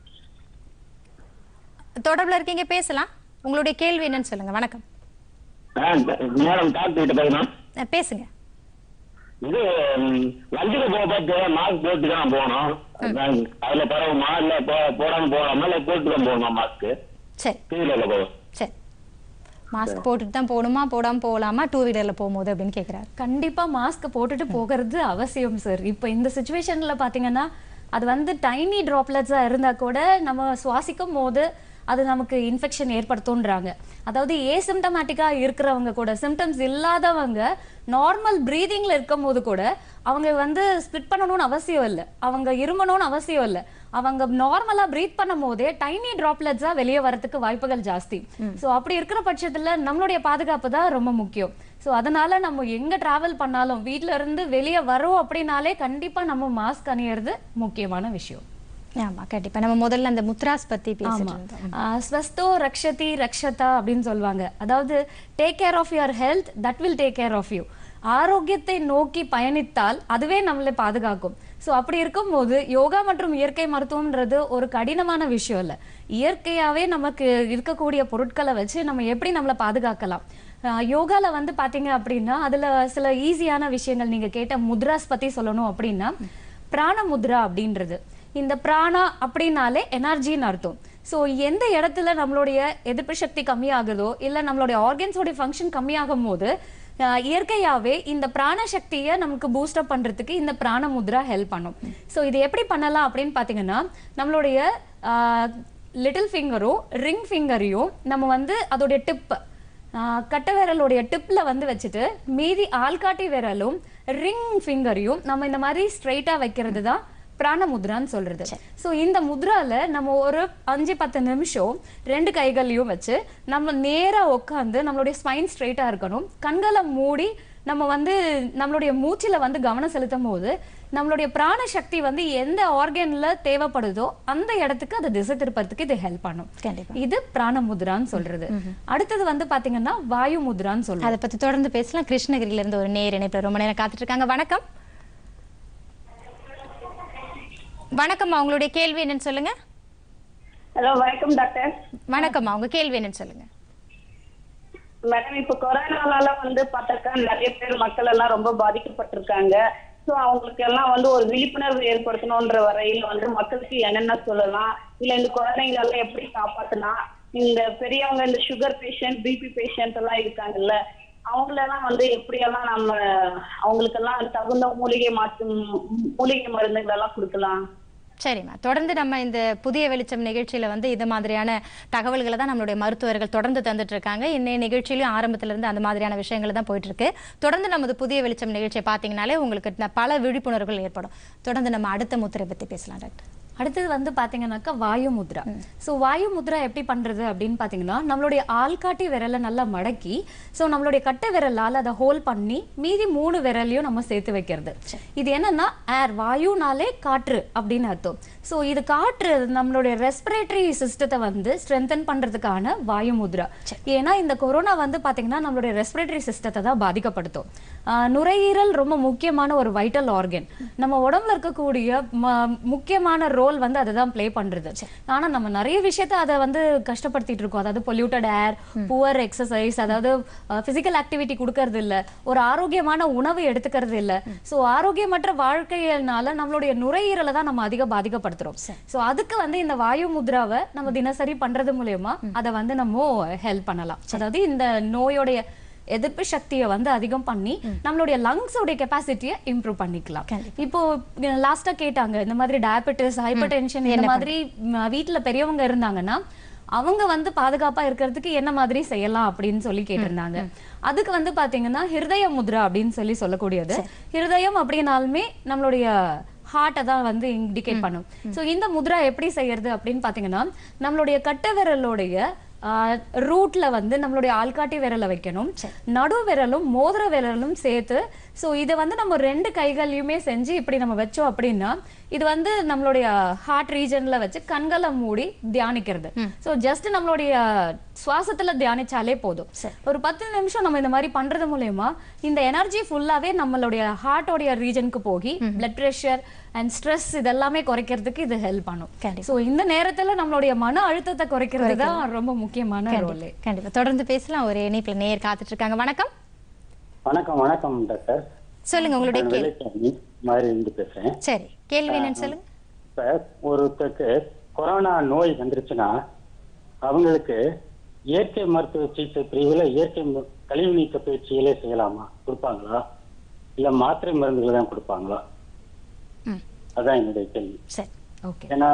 தொடர்புல இருக்கீங்க, பேசலாம். உங்களுடைய கேள்வி என்னன்னு சொல்லுங்க. வணக்கம் பேசுங்க. இது வண்டியில போக மாஸ்க் போட்டு தான் போகணும். அதுல பரவ மாடல போடாம போகாம போட்டு தான் போகணும் மாஸ்க். சரி, டூ வீலர்ல போகும். சரி, மாஸ்க் போட்டுட்டு தான் போகணுமா போடாம போகலாமா டூ வீலர்ல போகும்போது அப்படின்னு கேட்கிறாரு. கண்டிப்பா மாஸ்க் போட்டுட்டு போகிறது அவசியம் சார். இப்போ இந்த சிச்சுவேஷன்ல பாத்தீங்கன்னா அது வந்து டைனி டிராப்லெட்ஸா இருந்தா கூட நம்ம சுவாசிக்கும் போது அது நமக்கு இன்ஃபெக்ஷன் ஏற்படுத்தும்ன்றாங்க. அதாவது ஏசிம்டமேட்டிக்கா இருக்கிறவங்க கூட, சிம்டம்ஸ் இல்லாதவங்க நார்மல் பிரீதிங்ல இருக்கும் போது கூட அவங்க வந்து ஸ்பிட் பண்ணணும்னு அவசியம் இல்லை, அவங்க இருமணும்னு அவசியம் இல்லை. அவங்க நார்மலா பிரீத் பண்ணும் போதே டைனி டிராப்லெட்ஸா வெளியே வரதுக்கு வாய்ப்புகள் ஜாஸ்தி. ஸோ அப்படி இருக்கிற பட்சத்துல நம்மளுடைய பாதுகாப்பு தான் ரொம்ப முக்கியம். ஸோ அதனால நம்ம எங்க டிராவல் பண்ணாலும் வீட்டுல இருந்து வெளியே வரோம் அப்படின்னாலே கண்டிப்பா நம்ம மாஸ்க் அணியறது முக்கியமான விஷயம். ஆமா, கண்டிப்பா. நம்ம முதல்ல அந்த முத்ராஸ் பத்தி பேசிட்டோம். ஸ்வஸ்தோ ரக்ஷதி ரக்ஷதா அப்படின்னு சொல்லுவாங்க. அதாவது take care of your health, that will take care of you. ஆரோக்கியத்தை நோக்கி பயணித்தால் அதுவே நம்மளை பாதுகாக்கும். ஸோ அப்படி இருக்கும்போது யோகா மற்றும் இயற்கை மருத்துவம்ன்றது ஒரு கடினமான விஷயம் இல்லை. இயற்கையாவே நமக்கு இருக்கக்கூடிய பொருட்களை வச்சு நம்ம எப்படி நம்மளை பாதுகாக்கலாம். யோகால வந்து பாத்தீங்க அப்படின்னா அதுல சில ஈஸியான விஷயங்கள், நீங்க கேட்ட முத்ராஸ் பத்தி சொல்லணும் அப்படின்னா பிராண முத்ரா அப்படின்றது. இந்த பிராணா அப்படின்னாலே எனர்ஜின்னு அர்த்தம். ஸோ எந்த இடத்துல நம்மளுடைய எதிர்ப்பு சக்தி கம்மியாகுதோ இல்லை நம்மளுடைய ஆர்கன்ஸோடைய ஃபங்க்ஷன் கம்மியாகும் போது இயற்கையாகவே இந்த பிராண சக்தியை நமக்கு பூஸ்டப் பண்றதுக்கு இந்த பிராண முத்ரா ஹெல்ப் பண்ணும். ஸோ இது எப்படி பண்ணலாம் அப்படின்னு பார்த்தீங்கன்னா நம்மளுடைய லிட்டில் ஃபிங்கரும் ரிங் ஃபிங்கரையும் நம்ம வந்து அதோடைய டிப் கட்டை விரலுடைய டிப்ல வந்து வச்சுட்டு மீதி ஆள்காட்டி விரலும் ரிங் ஃபிங்கரையும் நம்ம இந்த மாதிரி ஸ்ட்ரைட்டா வைக்கிறது தான் பிராண முத்ரான்னு சொல்றது. ஸோ இந்த முத்ரால நம்ம ஒரு 5-10 நிமிஷம் ரெண்டு கைகளையும் வச்சு நம்ம நேரா உட்காந்து நம்மளுடைய ஸ்பைன் ஸ்ட்ரைட்டா இருக்கணும். கண்களை மூடி நம்ம வந்து நம்மளுடைய மூச்சில வந்து கவனம் செலுத்தும் போது நம்மளுடைய பிராண சக்தி வந்து எந்த ஆர்கன்ல தேவைப்படுதோ அந்த இடத்துக்கு அதை திசை திருப்பறதுக்கு இது ஹெல்ப் பண்ணும். இது பிராண முத்ரான்னு சொல்றது. அடுத்தது வந்து பாத்தீங்கன்னா வாயு முத்ரான்னு சொல்றோம். அதை பத்தி தொடர்ந்து பேசலாம். கிருஷ்ணகிரியில இருந்து ஒரு நேர் இணைப்புல ரொம்ப நேரம் காத்துட்டு இருக்காங்க. வணக்கம். வணக்கம்மா, உங்களுடைய கேள்வி என்னன்னு சொல்லுங்க. ஹலோ, வணக்கம் டாக்டர். வணக்கம்மா, உங்க கேள்வி என்னன்னு சொல்லுங்க. மேடம், இப்ப கொரோனால வந்து பார்த்தாக்கா நிறைய பேர் மக்கள் எல்லாம் ரொம்ப பாதிக்கப்பட்டிருக்காங்க. ஸோ அவங்களுக்கு எல்லாம் வந்து ஒரு விழிப்புணர்வு ஏற்படுத்தணும்ன்ற வரையில் வந்து மக்களுக்கு என்னென்ன சொல்லலாம், இல்ல இந்த குழந்தைங்களெல்லாம் எப்படி காப்பாற்றலாம், இந்த பெரியவங்க இந்த சுகர் பேஷண்ட் பிபி பேஷண்ட் எல்லாம் இருக்காங்கல்ல அவங்களெல்லாம் வந்து எப்படியெல்லாம் நம்ம அவங்களுக்கெல்லாம் தகுந்த மூலிகை மருந்துகள் எல்லாம் கொடுக்கலாம். சரிம்மா, தொடர்ந்து நம்ம இந்த புதிய வெளிச்சம் நிகழ்ச்சியில வந்து இது மாதிரியான தகவல்களை தான் நம்மளுடைய மருத்துவர்கள் தொடர்ந்து தந்துட்டு இருக்காங்க. இன்னைய நிகழ்ச்சியிலும் ஆரம்பத்துல இருந்து அந்த மாதிரியான விஷயங்கள் தான் போயிட்டு இருக்கு. தொடர்ந்து நமது புதிய வெளிச்சம் நிகழ்ச்சியை பார்த்தீங்கன்னாலே உங்களுக்கு பல விழிப்புணர்வுகள் ஏற்படும். தொடர்ந்து நம்ம அடுத்த முத்திரை பத்தி பேசலாம் டாக்டர். அடுத்தது வந்து பாத்தீங்கன்னாக்கா வாயு முத்ரா. ஸோ வாயு முத்ரா எப்படி பண்றது அப்படின்னு பாத்தீங்கன்னா, நம்மளுடைய ஆள்காட்டி விரலை நல்லா மடக்கி நம்மளுடைய கட்டை விரலால் அதை ஹோல் பண்ணி மீதி 3 விரலையும் நம்ம சேர்த்து வைக்கிறது. இது என்னன்னா ஏர், வாயுனாலே காற்று அப்படின்னு அர்த்தம். ஸோ இது காற்று நம்மளுடைய ரெஸ்பிரேட்டரி சிஸ்டத்தை வந்து ஸ்ட்ரென்தன் பண்றதுக்கான வாயு முத்ரா. ஏன்னா இந்த கொரோனா வந்து பாத்தீங்கன்னா நம்மளுடைய ரெஸ்பிரேட்டரி சிஸ்டத்தை தான் பாதிக்கப்படுத்தும். நுரையீரல் ரொம்ப முக்கியமான ஒரு வைட்டல் ஆர்கன். நம்ம உடம்புல இருக்கக்கூடிய முக்கியமான ரோல் வந்து அதை தான் பிளே பண்றது. ஆனா நம்ம நிறைய விஷயத்த அதை வந்து கஷ்டப்படுத்திட்டு இருக்கோம். அதாவது பொல்யூட்டட் ஏர், புவர் எக்ஸசைஸ், அதாவது பிசிக்கல் ஆக்டிவிட்டி கொடுக்கறது இல்ல, ஒரு ஆரோக்கியமான உணவு எடுத்துக்கிறது இல்ல. ஸோ ஆரோக்கியமற்ற வாழ்க்கையினால நம்மளுடைய நுரையீரலை தான் நம்ம அதிக பாதிக்கப்படுத்துறோம். ஸோ அதுக்கு வந்து இந்த வாயு முத்ராவை நம்ம தினசரி பண்றது மூலமா அதை வந்து நம்ம ஹெல்ப் பண்ணலாம். அதாவது இந்த நோயோடைய எதிர்ப்பு சக்தியை வந்து அதிகம் பண்ணி நம்மளுடைய லங்ஸோட கெப்பாசிட்டியை இம்ப்ரூவ் பண்ணிக்கலாம். இப்போ லாஸ்டா கேட்டாங்க இந்த மாதிரி டயபெட்டிஸ், ஹைப்பர் டென்ஷன் இந்த மாதிரி வீட்டுல பெரியவங்க இருந்தாங்கன்னா அவங்க வந்து பாதுகாப்பா இருக்கிறதுக்கு என்ன மாதிரி செய்யலாம் அப்படின்னு சொல்லி கேட்டிருந்தாங்க. அதுக்கு வந்து பாத்தீங்கன்னா ஹிருதய முத்ரா அப்படின்னு சொல்லக்கூடியது. ஹிருதயம் அப்படின்னாலுமே நம்மளுடைய ஹார்ட்டை தான் வந்து இண்டிகேட் பண்ணும். ஸோ இந்த முத்ரா எப்படி செய்யறது அப்படின்னு பாத்தீங்கன்னா, நம்மளுடைய கட்டை விரலோடைய ரூட்ல வந்து நம்மளுடைய ஆள்காட்டி விரலை வைக்கணும், நடு விரலும் மோதிர விரலும் சேர்த்து. ஸோ இதை வந்து நம்ம 2 கைகளையுமே செஞ்சு இப்படி நம்ம வச்சோம் அப்படின்னா இது வந்து நம்மளுடைய ஹார்ட் ரீஜன்ல வச்சு கண்களை மூடி தியானிக்கிறது. ஸோ ஜஸ்ட் நம்மளுடைய சுவாசத்துல தியானிச்சாலே போதும். ஒரு 10 நிமிஷம் நம்ம இந்த மாதிரி பண்றது மூலயமா இந்த எனர்ஜி ஃபுல்லாவே நம்மளுடைய ஹார்ட்டோடைய ரீஜனுக்கு போகி பிளட் பிரஷர் அண்ட் ஸ்ட்ரெஸ் இதெல்லாமே குறைக்கிறதுக்கு இது ஹெல்ப் பண்ணும். ஸோ இந்த நேரத்துல நம்மளுடைய மன அழுத்தத்தை குறைக்கிறது தான் ரொம்ப முக்கியமான ரோல். கண்டிப்பா தொடர்ந்து பேசலாம். ஒரு இணைப்புல நேயர் காத்துட்டு இருக்காங்க. வணக்கம். வணக்கம். வணக்கம் டாக்டர். சொல்லுங்க உங்களுடைய கேள்வி. மாதிரி இருந்து பேசுறேன். சரி, கேள்வி என்னன்னு சொல்லுங்க. இப்ப ஒருத்தருக்கு கொரோனா நோய் வந்துருச்சுன்னா அவங்களுக்கு இயற்கை மருத்துவ சிகிச்சை பிரிவுல இயற்கை கழிவு நீக்க பயிற்சிகளே செய்யலாமா, கொடுப்பாங்களா, இல்ல மாத்திரை மருந்துகள் தான் கொடுப்பாங்களா? அதான் என்னுடைய கேள்வி. சரி, ஓகே. ஏன்னா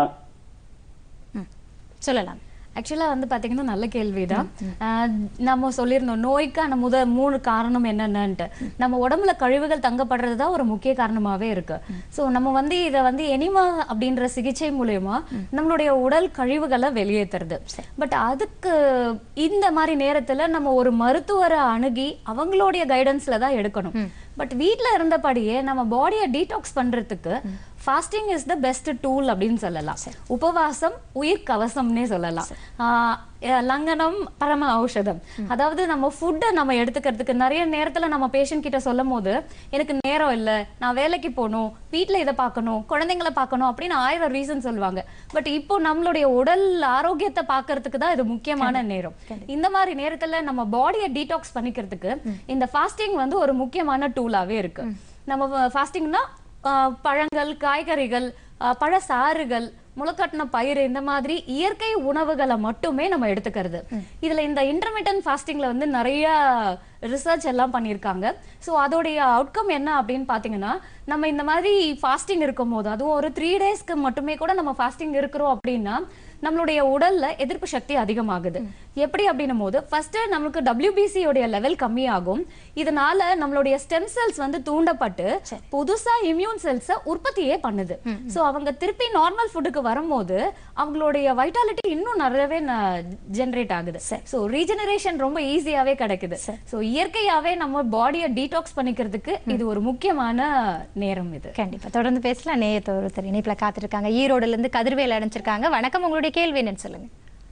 சொல்லலாம். ஆக்சுவலா வந்து பாத்தீங்கன்னா நல்ல கேள்விதான். நம்ம சொல்லியிருந்தோம் நோய்க்கான 3 காரணம் என்னென்னட்டு. நம்ம உடம்புல கழிவுகள் தங்கப்படுறதுதான் ஒரு முக்கிய காரணமாவே இருக்கு. ஸோ நம்ம வந்து இதை வந்து எனிமா அப்படின்ற சிகிச்சை மூலயமா நம்மளுடைய உடல் கழிவுகளை வெளியேற்றுறது. பட் அதுக்கு இந்த மாதிரி நேரத்துல நம்ம ஒரு மருத்துவரை அணுகி அவங்களுடைய கைடன்ஸ்ல தான் எடுக்கணும். பட் வீட்ல இருந்தபடியே நம்ம பாடியை டீடாக்ஸ் பண்றதுக்கு fasting is the best tool அப்படின்னு சொல்லலாம். உபவாசம் உயிர் கவசம்னே சொல்லலாம். லங்கனம் பரம ஔஷதம். அதாவது நம்ம ஃபுட்டை நம்ம எடுத்துக்கிறதுக்கு நிறைய நேரத்துல நம்ம பேஷண்ட் கிட்ட சொல்லும் போது எனக்கு நேரம் இல்லை, நான் வேலைக்கு போகணும், வீட்டுல இதை பார்க்கணும், குழந்தைங்களை பார்க்கணும் அப்படின்னு 1000 ரீசன் சொல்லுவாங்க. பட் இப்போ நம்மளுடைய உடல் ஆரோக்கியத்தை பார்க்கறதுக்கு தான் இது முக்கியமான நேரம். இந்த மாதிரி நேரத்துல நம்ம பாடியை டீடாக்ஸ் பண்ணிக்கிறதுக்கு இந்த ஃபாஸ்டிங் வந்து ஒரு முக்கியமான டூலாவே இருக்கு. நம்ம ஃபாஸ்டிங்னா பழங்கள், காய்கறிகள், பழச்சாறுகள், முளைக்கட்டின பயிறு இந்த மாதிரி இயற்கை உணவுகளை மட்டுமே நம்ம எடுத்துக்கிறது. இதுல இந்த இன்டர்மிட்டன்ட் ஃபாஸ்டிங்ல வந்து நிறைய ரிசர்ச் எல்லாம் பண்ணியிருக்காங்க. ஸோ அதோடைய அவுட்கம் என்ன அப்படின்னு பார்த்தீங்கன்னா, நம்ம இந்த மாதிரி ஃபாஸ்டிங் இருக்கும் போது அதுவும் ஒரு 3 டேஸ்க்கு மட்டுமே கூட நம்ம ஃபாஸ்டிங் இருக்கிறோம் அப்படின்னா நம்மளுடைய உடல்ல எதிர்ப்பு சக்தி அதிகமாகுது. எப்படி அப்படின்னும் போது ஃபர்ஸ்ட் நமக்கு WBC உடைய லெவல் கம்மியாகும். இதனால நம்மளுடைய ஸ்டெம் செல்ஸ் வந்து தூண்டப்பட்டு புதுசா இம்யூன் செல்ஸை உற்பத்தியே பண்ணுது. ஸோ அவங்க திருப்பி நார்மல் ஃபுட்டுக்கு வரும்போது அவங்களுடைய வைட்டாலிட்டி இன்னும் நிறையவே ஜென்ரேட் ஆகுது. ஸோ ரீஜெனரேஷன் ரொம்ப ஈஸியாவே கிடைக்குது. ஸோ இயற்கையாவே நம்ம பாடியை டீடாக்ஸ் பண்ணிக்கிறதுக்கு இது ஒரு முக்கியமான நேரம் இது. கண்டிப்பா தொடர்ந்து பேசலாம். நேயத்தோர் ஒருத்தர் இணைப்புல காத்திருக்காங்க. ஈரோடுல இருந்து கதிர்வேல் அடைஞ்சிருக்காங்க. வணக்கம், உங்களுடைய கேள்வி என்னன்னு சொல்லுங்க.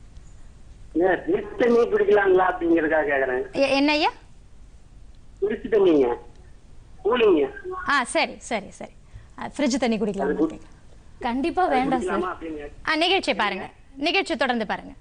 தண்ணி குடிக்கலாங்களா அப்படிங்கறதுக்காக கேக்குறேன். என்ன ஐயா? குடிச்சு தண்ணிங்க, கூலிங்க. சரி சரி சரி, ஃப்ரிட்ஜ் தண்ணி குடிக்கலாம். கண்டிப்பா வேண்டாம் சார். நிகழ்ச்சி பாருங்க, நிகழ்ச்சி தொடர்ந்து பாருங்க.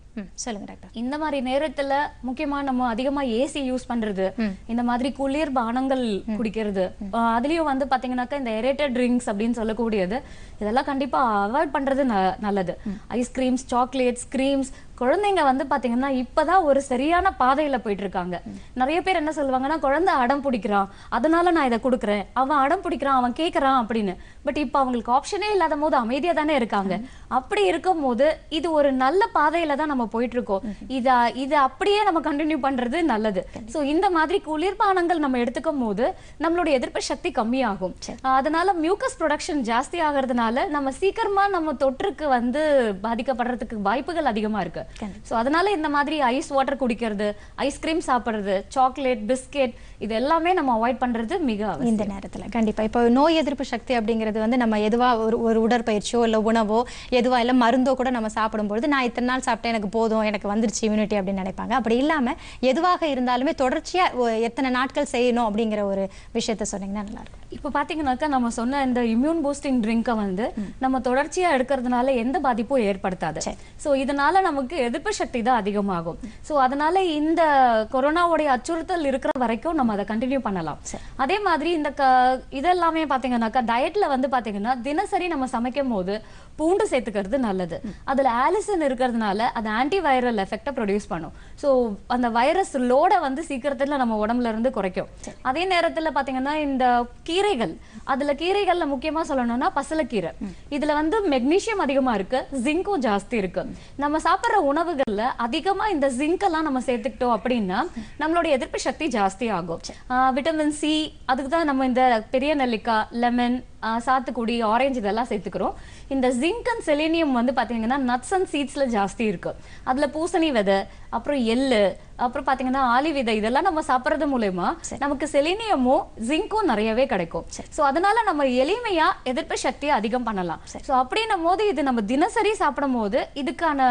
சொல்லுங்க டாக்டர். இந்த மாதிரி நேரத்துல முக்கியமா நம்ம அதிகமா ஏசி யூஸ் பண்றது, இந்த மாதிரி குளிர் பானங்கள் குடிக்கிறது, அதுலயும் வந்து பாத்தீங்கன்னாக்கா இந்த ஏரேட்டட் ட்ரிங்க்ஸ் அப்படின்னு சொல்லக்கூடியது, இதெல்லாம் கண்டிப்பா அவாய்ட் பண்றது நல்லது. ஐஸ்கிரீம்ஸ், சாக்லேட்ஸ், கிரீம்ஸ், குழந்தைங்க வந்து பாத்தீங்கன்னா இப்பதான் ஒரு சரியான பாதையில போயிட்டு இருக்காங்க. நிறைய பேர் என்ன சொல்லுவாங்கன்னா, குழந்தை அடம் பிடிக்கிறான் அதனால நான் இதை கொடுக்குறேன், அவன் அடம் பிடிக்கிறான் அவன் கேட்கறான் அப்படின்னு. பட் இப்ப அவங்களுக்கு ஆப்ஷனே இல்லாத போது அமைதியா தானே இருக்காங்க. அப்படி இருக்கும் போது இது ஒரு நல்ல பாதையில தான் நம்ம போயிட்டு இருக்கோம். இது அப்படியே நம்ம கண்டினியூ பண்றது நல்லது. சோ இந்த மாதிரி குளிர்பானங்கள் நம்ம எடுத்துக்கும் போது நம்மளுடைய எதிர்ப்பு சக்தி கம்மியாகும். அதனால மியூக்கஸ் ப்ரொடக்ஷன் ஜாஸ்தி ஆகிறதுனால நம்ம சீக்கிரமா நம்ம தொற்றுக்கு வந்து பாதிக்கப்படுறதுக்கு வாய்ப்புகள் அதிகமா இருக்கு. சோ அதனால இந்த மாதிரி ஐஸ் வாட்டர் குடிக்கிறது, ஐஸ்கிரீம் சாப்பிடுறது, சாக்லேட், பிஸ்கெட், இது எல்லாமே நம்ம அவாய்ட் பண்றது மிக அவசியம் இந்த நேரத்துல. கண்டிப்பா இப்போ நோய் எதிர்ப்பு சக்தி அப்படிங்கிறது வந்து நம்ம எதுவா ஒரு உடற்பயிற்சியோ இல்ல உணவோ எதுவா இல்ல மருந்தோ கூட நம்ம சாப்பிடும்போது நான் இத்தனை நாள் சாப்பிட்டேன் எனக்கு போதும் எனக்கு வந்துருச்சு இம்யூனிட்டி அப்படின்னு நினைப்பாங்க. அப்படி இல்லாம எதுவாக இருந்தாலுமே தொடர்ச்சியா எத்தனை நாட்கள் செய்யணும் அப்படிங்கிற ஒரு விஷயத்த சொன்னீங்கன்னா நல்லா இருக்கும். இப்போ பாத்தீங்கன்னாக்கா நம்ம சொன்ன இந்த இம்யூன் பூஸ்டிங் ட்ரிங்கை வந்து நம்ம தொடர்ச்சியா எடுக்கிறதுனால எந்த பாதிப்பும் ஏற்படுத்தாது. சோ இதனால நமக்கு எதிர்ப்பு சக்தி தான் அதிகமாகும். சோ அதனால இந்த கொரோனாவுடைய அச்சுறுத்தல் இருக்கிற வரைக்கும் நம்ம அதை கண்டினியூ பண்ணலாம். அதே மாதிரி இந்த இதெல்லாமே பாத்தீங்கன்னாக்கா டயட்ல வந்து பாத்தீங்கன்னா தினசரி நம்ம சமைக்கும் போது பூண்டு சேர்த்துக்கிறது நல்லது. அதுல ஆலிசன் இருக்கிறதுனால அது ஆன்டி வைரல் எஃபெக்டை ப்ரொடியூஸ் பண்ணும். ஸோ அந்த வைரஸ் லோட வந்து சீக்கிரத்துல நம்ம உடம்புல இருந்து குறைக்கும். அதே நேரத்துல பாத்தீங்கன்னா இந்த கீரைகள், அதுல கீரைகள்ல முக்கியமா சொல்லணும்னா பசலைக்கீரை, இதுல வந்து மெக்னீசியம் அதிகமா இருக்கு, ஜிங்கும் ஜாஸ்தி இருக்கு. நம்ம சாப்பிட்ற உணவுகள்ல அதிகமா இந்த ஜிங்க் எல்லாம் நம்ம சேர்த்துக்கிட்டோம் அப்படின்னா நம்மளுடைய எதிர்ப்பு சக்தி ஜாஸ்தி ஆகும். விட்டமின் சி, அதுக்கு தான் நம்ம இந்த பெரிய நெல்லிக்காய், லெமன், சாத்துக்குடி, ஆரஞ்சு இதெல்லாம் சேர்த்துக்கிறோம். இந்த ஜிங்க் அண்ட் செலினியம் வந்து பாத்தீங்கன்னா நட்ஸ் அண்ட் சீட்ஸ்ல ஜாஸ்தி இருக்கு. அதுல பூசணி விதை, அப்புறம் எள்ளு, அப்புறம் பாத்தீங்கன்னா ஆலி விதை, இதெல்லாம் நம்ம சாப்பிடுறது மூலமா நமக்கு செலினியமும் ஜிங்கும் நிறையவே கிடைக்கும். சோ அதனால நம்ம எளிமையா எதிர்ப்பு சக்தியை அதிகம் பண்ணலாம். சோ அப்படின்னும் போது இது நம்ம தினசரி சாப்பிடும் போது இதுக்கான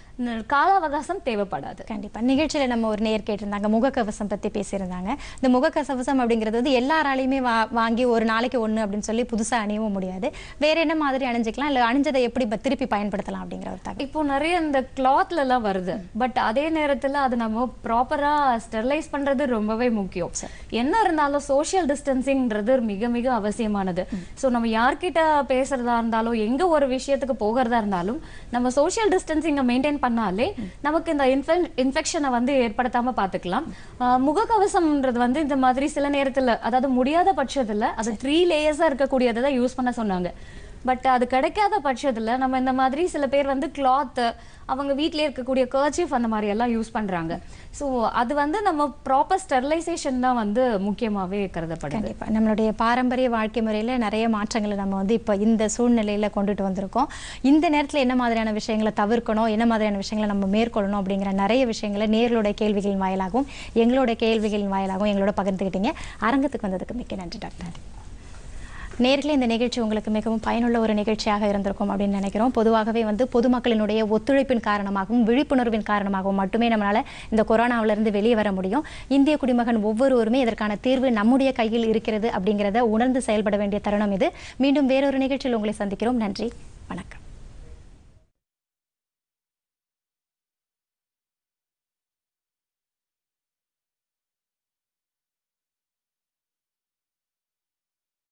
கால அவகாசம் தேவைப்படாது. கண்டிப்பா. நிகழ்ச்சியில நம்ம ஒரு நேர் கேட்டிருந்தாங்க, முகக்கவசம் பத்தி பேசியிருந்தாங்க. இந்த முகக்கவசம் அப்படிங்கிறது வந்து எல்லாராலையுமே வாங்கி ஒரு நாளைக்கு ஒண்ணு அப்படின்னு சொல்லி புதுசா அணியவும் முடியாது. வேற என்ன மாதிரி அணிஞ்சிக்கலாம், இல்ல அணிஞ்சதை எப்படி திருப்பி பயன்படுத்தலாம் அப்படிங்கிற ஒரு தகவல். இப்போ நிறைய இந்த கிளாத்ல எல்லாம் வருது. பட் அதே நேரத்துல அது நம்ம ப்ராப்பரா ஸ்டெரிலைஸ் பண்றது ரொம்பவே முக்கியம். என்ன இருந்தாலும் சோஷியல் டிஸ்டன்சிங்ன்றது மிக மிக அவசியமானது. ஸோ நம்ம யார்கிட்ட பேசுறதா இருந்தாலும் எங்க ஒரு விஷயத்துக்கு போகிறதா இருந்தாலும் நம்ம சோஷியல் டிஸ்டன்சிங்கை மெயின்டைன் பண்ணாலே நமக்கு இந்த இன்ஃபெக்ஷனை வந்து ஏற்படுத்தாம பாத்துக்கலாம். முகக்கவசம்ன்றது வந்து இந்த மாதிரி சில நேரத்துல, அதாவது முடியாத பட்சத்துல அது 3 லேயர்ஸா இருக்கக்கூடியதை தான் யூஸ் பண்ண சொன்னாங்க. பட் அது கிடைக்காத பட்சத்துல நம்ம இந்த மாதிரி சில பேர் வந்து கிளாத், அவங்க வீட்டிலே இருக்கக்கூடிய கர்ச்சீஃப் அந்த மாதிரி எல்லாம் யூஸ் பண்றாங்க. ஸோ அது வந்து நம்ம ப்ராப்பர் ஸ்டெரிலைசேஷன் தான் வந்து முக்கியமாவே கருதப்படுது. கண்டிப்பா. நம்மளுடைய பாரம்பரிய வாழ்க்கை முறையில நிறைய மாற்றங்களை நம்ம வந்து இப்போ இந்த சூழ்நிலையில கொண்டுட்டு வந்திருக்கோம். இந்த நேரத்துல என்ன மாதிரியான விஷயங்களை தவிர்க்கணும், என்ன மாதிரியான விஷயங்களை நம்ம மேற்கொள்ளணும் அப்படிங்கிற நிறைய விஷயங்களை நேர்களுடைய கேள்விகளின் வாயிலாகவும் எங்களோட கேள்விகளின் வாயிலாகவும் எங்களோட பகிர்ந்துக்கிட்டீங்க. அரங்கத்துக்கு வந்ததுக்கு மிக்க நன்றி டாக்டர். நேர்களே, இந்த நிகழ்ச்சி உங்களுக்கு மிகவும் பயனுள்ள ஒரு நிகழ்ச்சியாக இருந்திருக்கும் அப்படின்னு நினைக்கிறோம். பொதுவாகவே வந்து பொதுமக்களினுடைய ஒத்துழைப்பின் காரணமாகவும் விழிப்புணர்வின் காரணமாகவும் மட்டுமே நம்மளால இந்த கொரோனாவிலிருந்து வெளியே வர முடியும். இந்திய குடிமகன் ஒவ்வொருவருமே இதற்கான தீர்வு நம்முடைய கையில் இருக்கிறது அப்படிங்கிறத உணர்ந்து செயல்பட வேண்டிய தருணம் இது. மீண்டும் வேறொரு நிகழ்ச்சியில் உங்களை சந்திக்கிறோம். நன்றி, வணக்கம்.